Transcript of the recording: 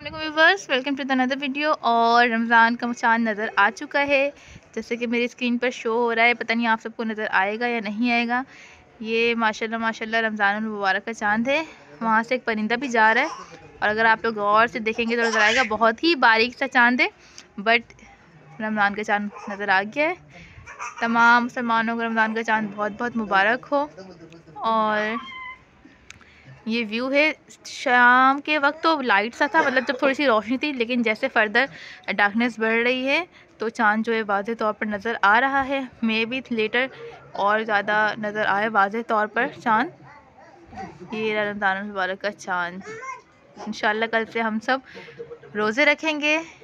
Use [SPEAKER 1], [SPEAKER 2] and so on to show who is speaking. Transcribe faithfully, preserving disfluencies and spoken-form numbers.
[SPEAKER 1] अस्सलाम viewers, welcome to the another video. और रमज़ान का चाँद नज़र आ चुका है, जैसे कि मेरी स्क्रीन पर शो हो रहा है। पता नहीं आप सबको नज़र आएगा या नहीं आएगा। ये माशाल्लाह माशाल्लाह रमज़ान मुबारक का चाँद है। वहाँ से एक परिंदा भी जा रहा है और अगर आप लोग गौर से देखेंगे तो नज़र आएगा। बहुत ही बारीक सा चाँद है, बट रमज़ान का चाँद नज़र आ गया है। तमाम मुसलमानों को रमज़ान का चाँद बहुत बहुत मुबारक हो। और ये व्यू है शाम के वक्त, तो लाइट सा था, मतलब जब थोड़ी सी रोशनी थी, लेकिन जैसे फर्दर डार्कनेस बढ़ रही है तो चाँद जो है वाज़े तौर पर नज़र आ रहा है। मे बी लेटर और ज़्यादा नज़र आए वाज़े तौर पर चाँद। ये रमज़ान मुबारक का चाँद। इंशाल्लाह कल से हम सब रोज़े रखेंगे